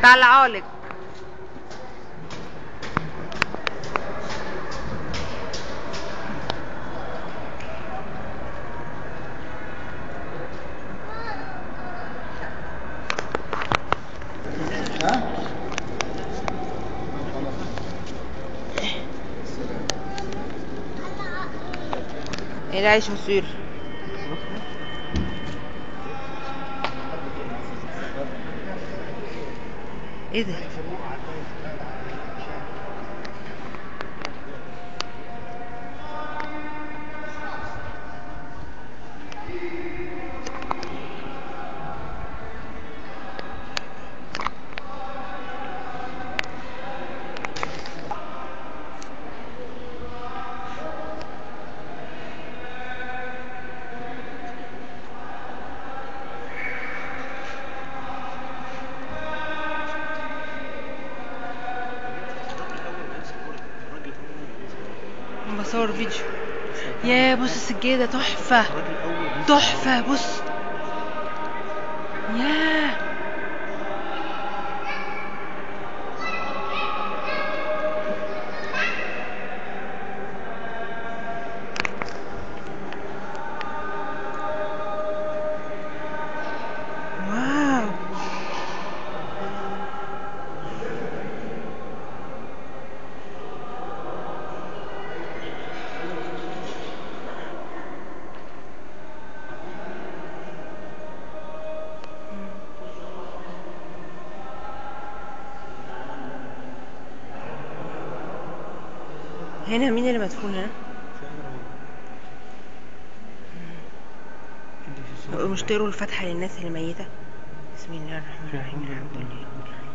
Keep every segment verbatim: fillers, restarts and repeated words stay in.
طلعالك. ايه العيش والسير؟ ايه ده؟ بصور فيديو. يا بص السجادة تحفة تحفة. بص ياه واو. هنا مين اللي مدفون هنا؟ مش تقروا الفاتحة للناس اللي ميتة؟ بسم الله الرحمن الرحيم. الحمد لله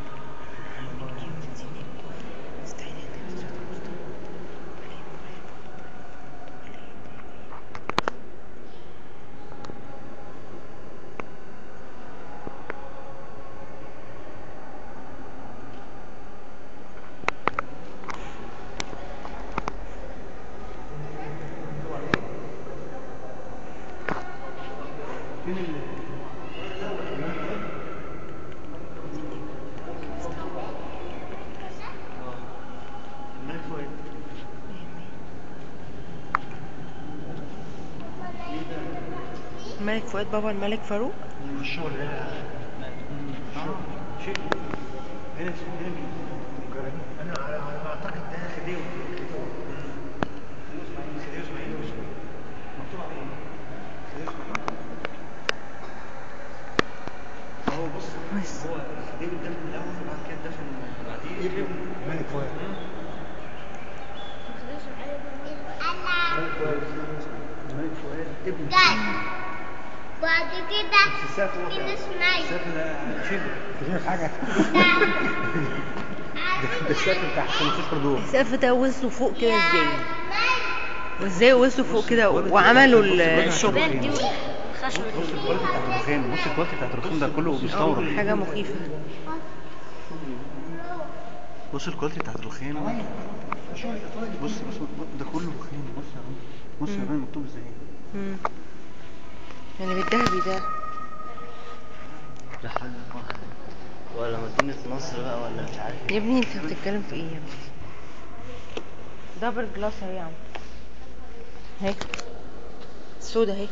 الملك فؤاد بابا الملك فاروق. الشغل ده الشغل شيء هنا هنا مجرد انا على ما اعتقد ده خديوي خديوي اسماعيل مكتوب عليه خديوي اسماعيل. هو بص هو خديوي ده من الاول وبعد كده دفن بعديه ابن الملك فؤاد. الملك فؤاد الملك فؤاد ابن بعد كده كده اسمعي السقف ده شبه كتير حاجة. ده السقف بتاع خمستاشر دور. السقف ده وصلوا فوق كده ازاي؟ وازاي وصلوا فوق كده وعملوا الشغل؟ بص الكواليتي بتاعت الرخام بص الكواليتي بتاعت الرخام ده كله مستورد. حاجة مخيفة. بص الكواليتي بتاعت الرخام. بص بص ده كله رخام. بص يا رب بص يا رب مكتوب ازاي. امم يعني بالذهبي ده ده حاجة ولا مدينة نصر بقى ولا مش عارف. يا ابني انت بتتكلم في ايه يا ابني؟ دبل جلاس اهي يا عم. اهي السودا اهي.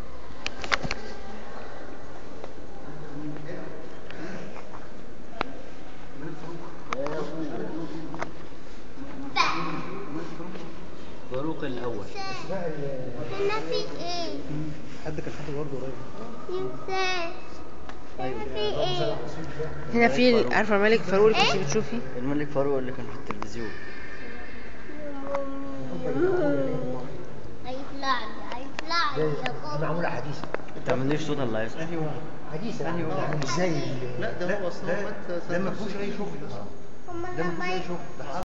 فاروق الاول. هنا في ايه؟ حد كان حاطه برضه قريب. ينساش. هنا في ايه؟ هنا في عارفه الملك فاروق اللي كنت بتشوفي؟ الملك فاروق اللي كان في التلفزيون. هيطلع لي هيطلع لي يا بابا. معموله حديثه. ما تعمليش صوت الله يسمع. ايوه حديثه يعني ازاي. لا ده هو اصلا ده ما فيهوش اي شغل. هما ده ما لما فيهوش اي شغل.